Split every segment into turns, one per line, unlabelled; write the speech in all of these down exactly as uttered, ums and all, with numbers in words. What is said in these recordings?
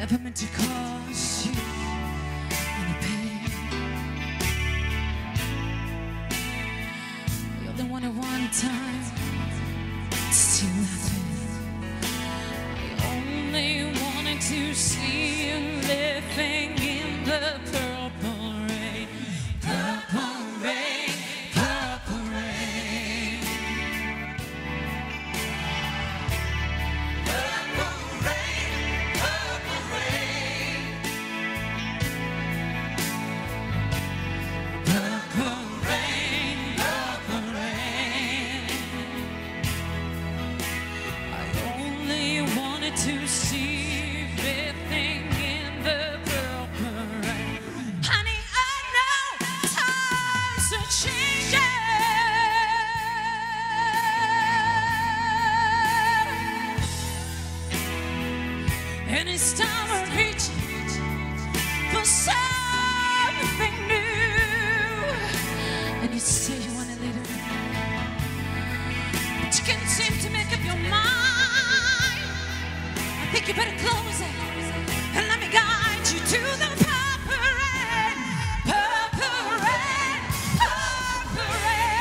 never meant to cause you any pain. You only wanted one time, still nothing. I only wanted to see you living in the purple rain. Purple rain, purple rain. Purple rain, purple rain. Purple rain, purple rain. I only wanted to see everything in the purple rain. Honey, I know times are changing, and it's time we're reaching for something new. And you say you want to lead her, but you can't seem to make up your mind. I think you better close it and let me guide you to the purple rain. Purple rain, purple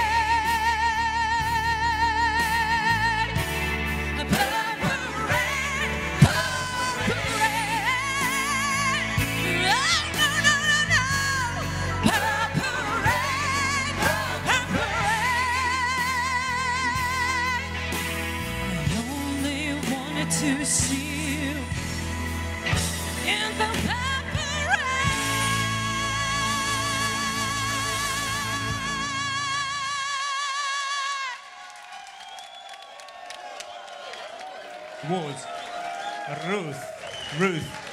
rain. Purple rain, purple rain. Oh, no, no, no, no. Purple rain, purple rain. I only wanted to see you in the purple rain.
Was Ruth, Ruth